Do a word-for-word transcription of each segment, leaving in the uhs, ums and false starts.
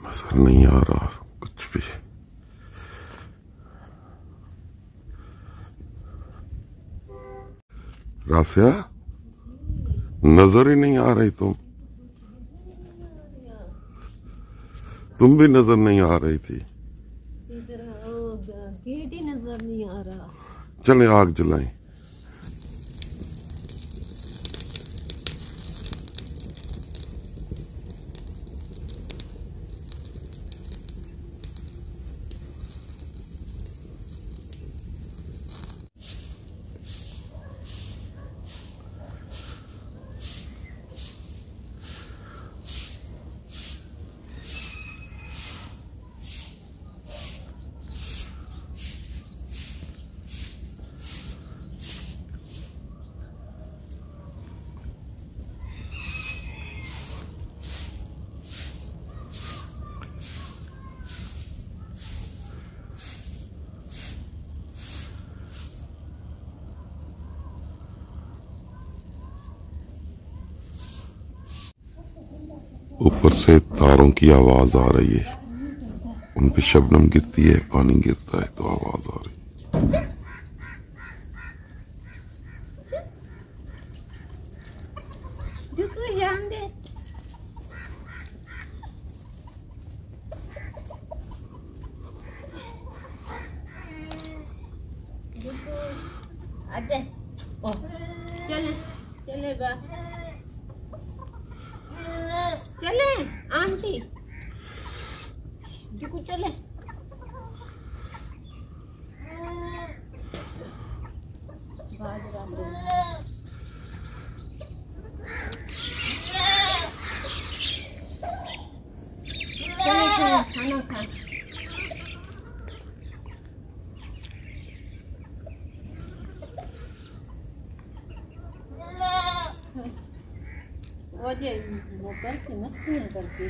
नजर नहीं आ रहा कुछ भी। राफिया, नजर ही नहीं आ रही तुम तुम भी नजर नहीं आ रही थी। इधर गेट ही नजर नहीं आ रहा। चले आग जलाएं। ऊपर से तारों की आवाज आ रही है, उन पे शबनम गिरती है, पानी गिरता है तो आवाज आ रही है। चले चले बा चले आंटी जुकू चले। चले खाना खा। वो जे वो करती मस्ती नहीं करती।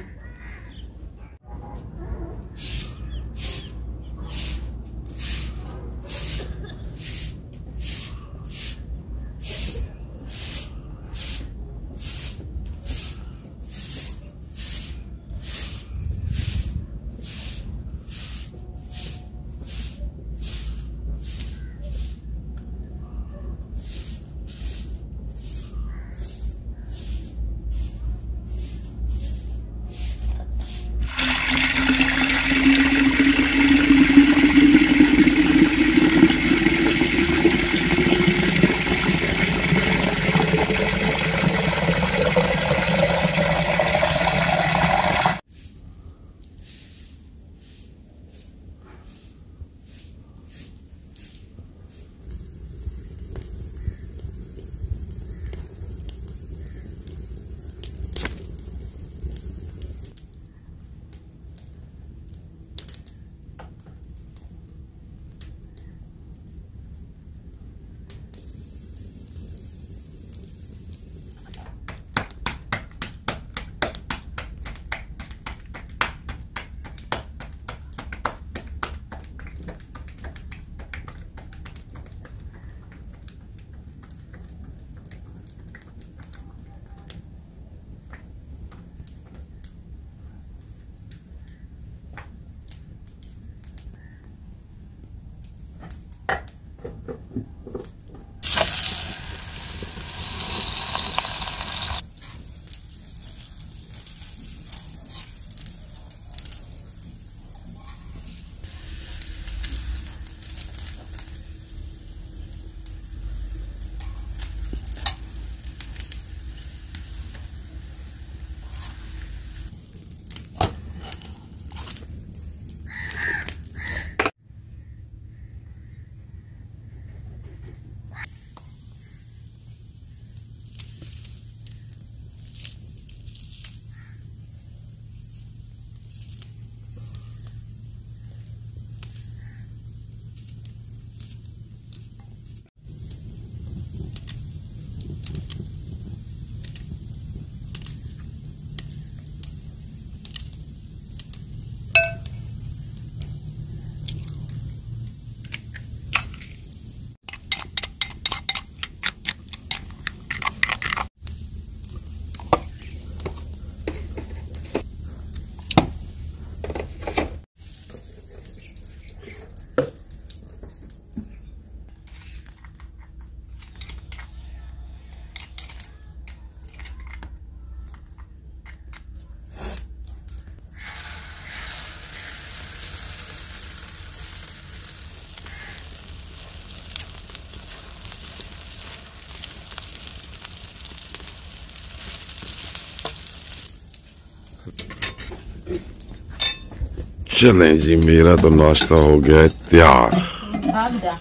चलें जी, मेरा तो नाश्ता हो गया है तैयार। भाग जा।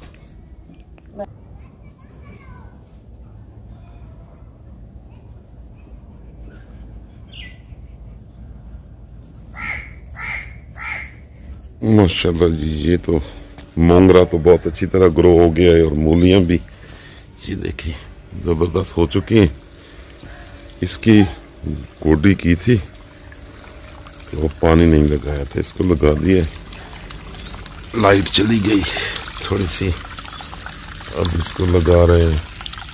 माशाल्लाह जी, ये तो मोंगरा तो बहुत अच्छी तरह ग्रो हो गया है और मूलियां भी ये देखिए जबरदस्त हो चुकी हैं। इसकी गोडी की थी तो पानी नहीं लगाया था, इसको लगा दिया। लाइट चली गई थोड़ी सी, अब इसको लगा रहे हैं।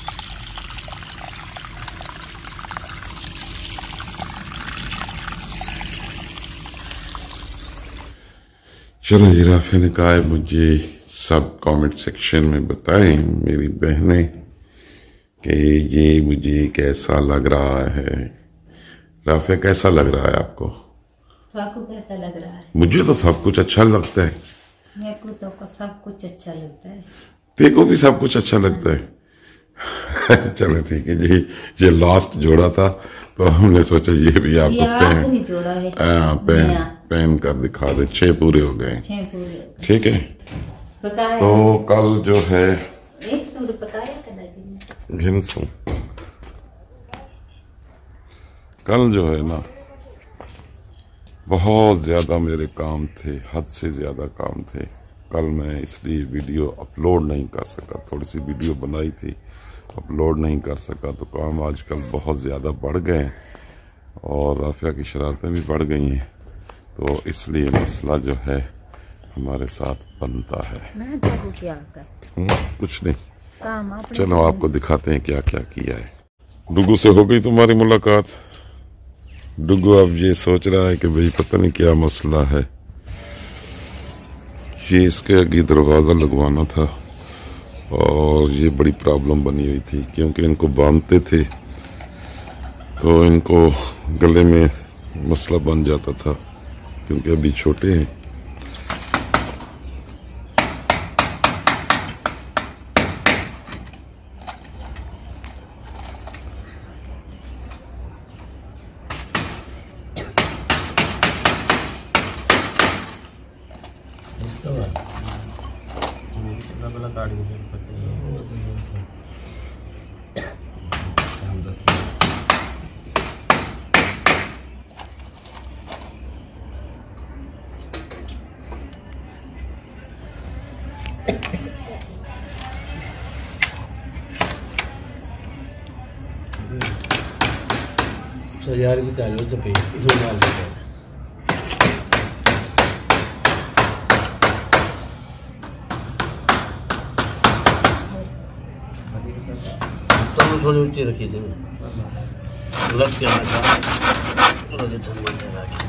चलो जी, राफे ने कहा है मुझे सब कमेंट सेक्शन में बताएं मेरी बहनें कि ये मुझे कैसा लग रहा है। राफे कैसा लग रहा है आपको? तो आपको कैसा लग रहा है? मुझे तो सब कुछ अच्छा लगता है। मेरे को तो को सब कुछ अच्छा लगता है। तेरे को भी सब कुछ अच्छा लगता है। चलो ठीक है जी, ये लास्ट जोड़ा था तो हमने सोचा ये भी आपको पहन जोड़ा है। आ, पहन पहन कर दिखा दे। छह पूरे हो गए, छह पूरे हो गए। ठीक है। तो कल जो है एक सूट पकाया कदा घिनसू, कल जो है ना बहुत ज्यादा मेरे काम थे, हद से ज्यादा काम थे। कल मैं इसलिए वीडियो अपलोड नहीं कर सका, थोड़ी सी वीडियो बनाई थी अपलोड नहीं कर सका। तो काम आजकल बहुत ज्यादा बढ़ गए हैं और राफिया की शरारतें भी बढ़ गई हैं, तो इसलिए मसला जो है हमारे साथ बनता है। मैं तो क्या कर? हुँ? कुछ नहीं, काम चलो आपको दिखाते हैं क्या क्या किया है। डुगू से हो गई तुम्हारी मुलाकात? डुगू अब ये सोच रहा है कि भाई पता नहीं क्या मसला है। ये इसके आगे दरवाजा लगवाना था और ये बड़ी प्रॉब्लम बनी हुई थी, क्योंकि इनको बांधते थे तो इनको गले में मसला बन जाता था, क्योंकि अभी छोटे हैं। So यार इसे चाहिए तो पे इसमें मार देते हैं। तो थोड़ी ऊंची रखी थी लग के आना था और ये ठंडी लगा के।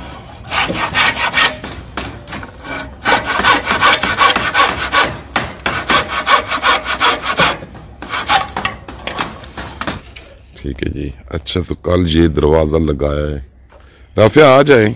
ठीक है जी। अच्छा, तो कल ये दरवाजा लगाया है। राफिया आ जाए,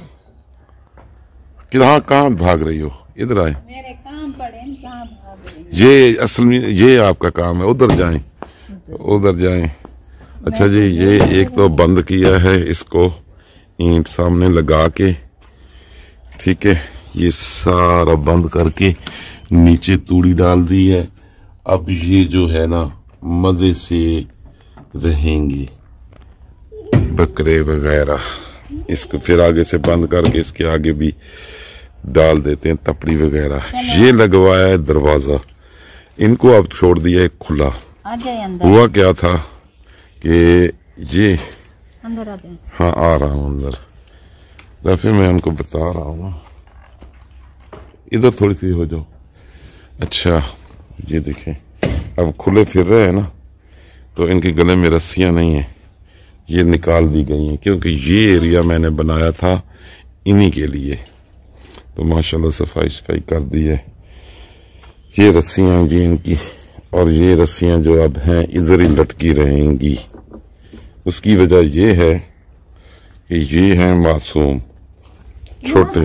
कहाँ कहाँ भाग रही हो? इधर आए, मेरे काम पड़े, कहाँ भाग रही? ये असल में ये आपका काम है, उधर जाएं, उधर जाएं। अच्छा जी, ये एक तो बंद किया है इसको ईंट सामने लगा के, ठीक है। ये सारा बंद करके नीचे तूड़ी डाल दी है। अब ये जो है ना मजे से रहेंगे बकरे वगैरह। इसको फिर आगे से बंद करके इसके आगे भी डाल देते हैं तपड़ी वगैरह। ये लगवाया है दरवाजा, इनको अब छोड़ दिया है खुला। हुआ क्या था कि ये अंदर आ जाए। हाँ, आ रहा हूँ अंदर। रफी मैं उनको बता रहा हूँ, इधर थोड़ी सी हो जाओ। अच्छा, ये देखें अब खुले फिर रहे हैं ना, तो इनके गले में रस्सियां नहीं है, ये निकाल दी गई हैं, क्योंकि ये एरिया मैंने बनाया था इन्हीं के लिए। तो माशाल्लाह सफाई सफाई कर दी है। ये रस्सियां जी इनकी, और ये रस्सियां जो अब हैं इधर ही लटकी रहेंगी। उसकी वजह ये है कि ये हैं मासूम छोटे।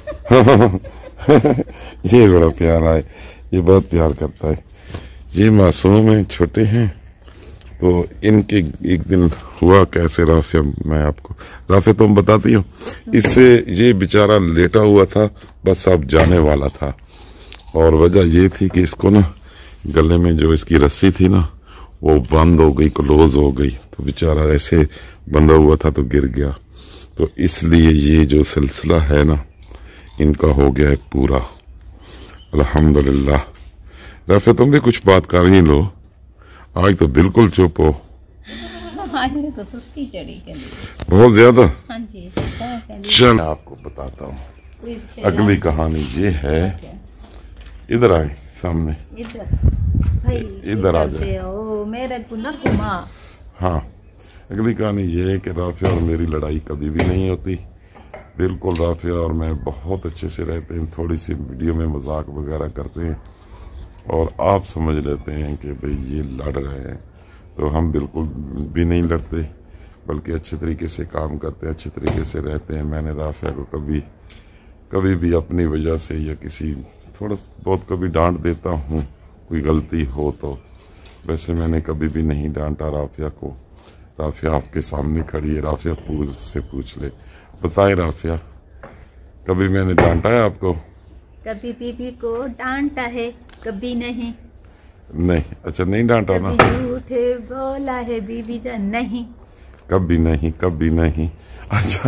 ये बड़ा प्यारा है, ये बहुत प्यार करता है। ये मासूम है, छोटे हैं, तो इनके एक दिन हुआ कैसे राफिया, मैं आपको राफिया तुम बताती हो, इससे ये बेचारा लेटा हुआ था, बस अब जाने वाला था। और वजह ये थी कि इसको ना गले में जो इसकी रस्सी थी ना वो बंद हो गई, क्लोज हो गई, तो बेचारा ऐसे बंधा हुआ था तो गिर गया। तो इसलिए ये जो सिलसिला है ना इनका हो गया है पूरा, अल्हम्दुलिल्लाह। राफिया तुम भी कुछ बात कर ही लो, आज तो बिल्कुल चुप हो। आज मेरे को सुस्ती चढ़ी के लिए बहुत ज्यादा। हाँ जी, चल मैं आपको बताता हूँ अगली कहानी ये है। इधर आए सामने, इधर भाई इधर आ जाए। ओ मेरे को न घुमा। हाँ, अगली कहानी ये है कि राफिया और मेरी लड़ाई कभी भी नहीं होती। बिल्कुल राफिया और मैं बहुत अच्छे से रहते हैं, थोड़ी सी वीडियो में मजाक वगैरह करते हैं और आप समझ लेते हैं कि भाई ये लड़ रहे हैं, तो हम बिल्कुल भी नहीं लड़ते, बल्कि अच्छे तरीके से काम करते हैं, अच्छे तरीके से रहते हैं। मैंने राफिया को कभी कभी भी अपनी वजह से या किसी थोड़ा बहुत कभी डांट देता हूँ कोई गलती हो तो, वैसे मैंने कभी भी नहीं डांटा राफिया को। राफिया आपके सामने खड़ी है, राफिया पूछ से पूछ ले, बताए राफिया कभी मैंने डांटा है आपको? कभी बीबी को डांटा है, कभी नहीं। नहीं, अच्छा नहीं डांटा ना। कभी झूठे बोला है बीबी का नहीं, कभी नहीं, कभी नहीं। अच्छा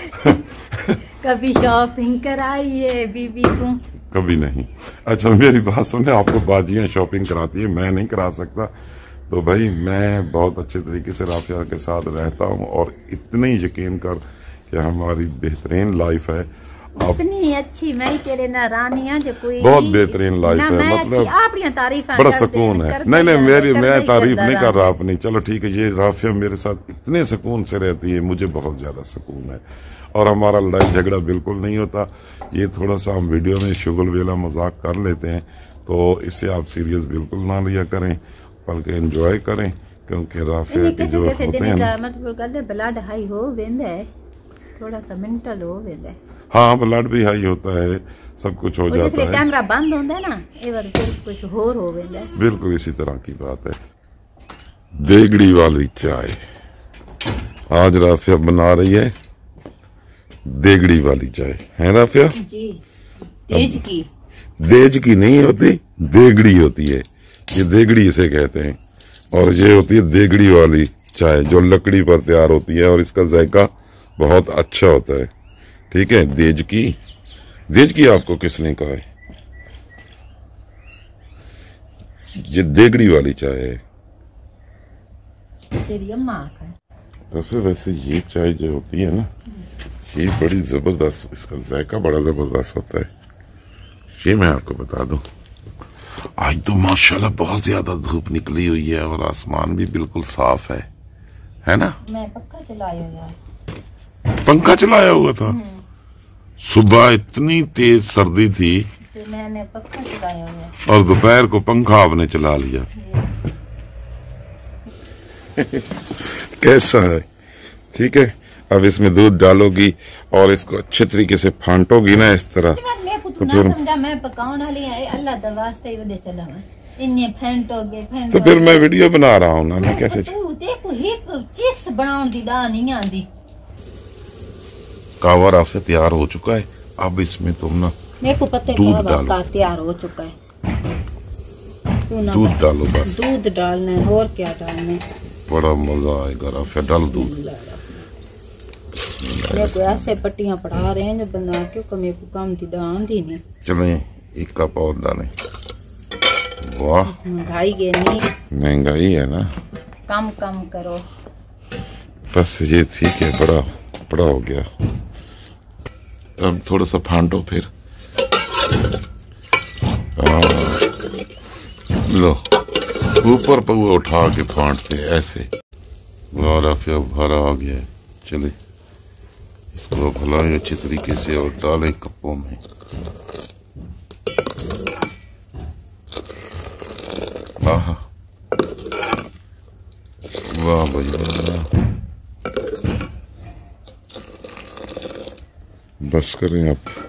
कभी शॉपिंग कराई है बीबी को, कभी नहीं। अच्छा मेरी बात सुने, आपको बाजियां शॉपिंग कराती है, मैं नहीं करा सकता। तो भाई मैं बहुत अच्छे तरीके से राफिया के साथ रहता हूँ और इतनी यकीन कर कि हमारी बेहतरीन लाइफ है। इतनी अच्छी मैं तेरे ना रानिया जो कोई बहुत बेहतरीन लाइफ है, मतलब आपकी तारीफ बड़ा सुकून है। नहीं नहीं मेरी मैं तारीफ नहीं कर रहा अपनी, चलो ठीक है। ये राफिया मेरे साथ इतने सुकून से रहती है, मुझे बहुत ज्यादा सुकून है और हमारा लड़ाई झगड़ा बिल्कुल नहीं होता। ये थोड़ा सा हम वीडियो में शुगल वेला मजाक कर लेते हैं, तो इससे आप सीरियस बिल्कुल ना लिया करें, बल्कि एंजॉय करें, क्योंकि राफिया के जो होते हैं मतलब ब्लड हाई हो वेंदा है, थोड़ा सा मेंटल हो वेंदा है। हाँ ब्लड भी हाई होता है, सब कुछ हो जाता है। कैमरा बंद होता है ना, ये बार फिर कुछ होर हो वेंदा है। बिल्कुल इसी तरह की बात है। देगड़ी वाली चाय आज राफिया बना रही है, देगड़ी वाली चाय है राफिया जी। तेज की देज की नहीं होती, देगड़ी होती है, ये देगड़ी इसे कहते हैं। और ये होती है देगड़ी वाली चाय जो लकड़ी पर तैयार होती है और इसका जायका बहुत अच्छा होता है। ठीक है, देज की देज की आपको किसने कहा है? ये देगड़ी वाली चाय है। तेरी अम्मा का। तो फिर वैसे ये चाय जो होती है ना, ये बड़ी जबरदस्त, इसका जायका बड़ा जबरदस्त होता है। ये मैं आपको बता दूं, आज तो माशाल्लाह बहुत ज्यादा धूप निकली हुई है और आसमान भी बिल्कुल साफ है, है ना? मैं पक्का चलाया यार, पंखा चलाया हुआ था। सुबह इतनी तेज सर्दी थी तो मैंने पक्का चलाया हुआ और दोपहर को पंखा आपने चला लिया। कैसा है? ठीक है, अब इसमें दूध डालोगी और इसको अच्छे तरीके से फांटोगी ना इस तरह, तो फिर समझा मैं पकाने वाली है, अल्लाह का वास्ते ही वदे चला मैं इन्ने फेंटोगे फेंटोगे। तो फिर मैं वीडियो बना रहा हूँ ना, मैं कैसे तू देखो एक चिप्स बनाउन दी दा नहीं आंदी। कावा राफिया तैयार हो चुका है, अब इसमें तुम ना मेरे को पता है दूध कावा डालो। का तैयार हो चुका है, तू ना दूध डालो बस, दूध डालना है और क्या डालना है, बड़ा मजा आएगा। राफिया डाल दूध। मेरे को ऐसे पट्टियां पढ़ा रहे हैं जो बना के कमे को काम दी डाल दी नहीं। चले एक कप और डालें। वाह महंगाई के नहीं, महंगाई है ना, कम कम करो बस ये ठीक है, बड़ा बड़ा हो गया। अब थोड़ा सा फांटो फिर, लो ऊपर पर वो उठा के फांटते ऐसे। वाह राफिया भरा आ गया है। चले इसको भलाएं अच्छे तरीके से और डालें कपों में। आहा वाह भाई वाह, बस करें आप।